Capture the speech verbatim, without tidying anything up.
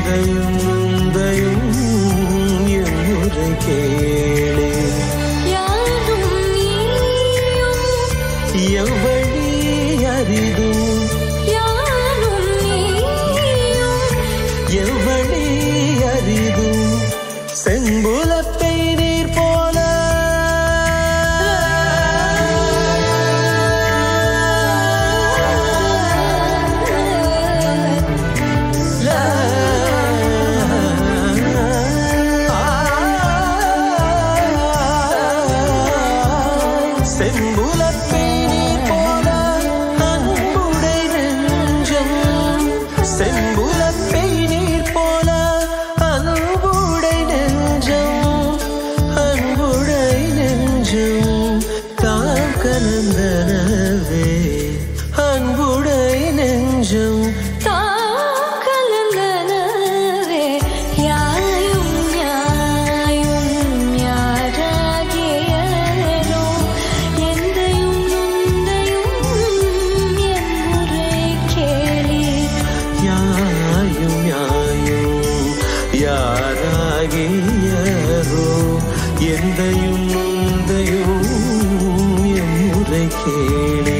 எந்தையும் உந்தையும் எம்முறை கேளே யாரும் நீயும் எவ்வழி அறிதும் யாரும் நீயும் எவ்வழி அறிதும் செம்புலத்தை நீர் போல செம்புலத்தை நீர் போல அன்புடை நெஞ்சம் செம்புலத்தை நீர் போல அன்புடை நெஞ்சம் அன்புடை நெஞ்சம் தாம் கலந்தனவே அன்புடை நெஞ்சம் தாம் கலந்தனவே யாயும் யாயும் யாராகியரோ எந்தையும் நுந்தையும் எம்முறை கேளீர் யாயும் யாயும் யாராகியரோ எந்தையும் நுந்தையும் எம்முறை கேளே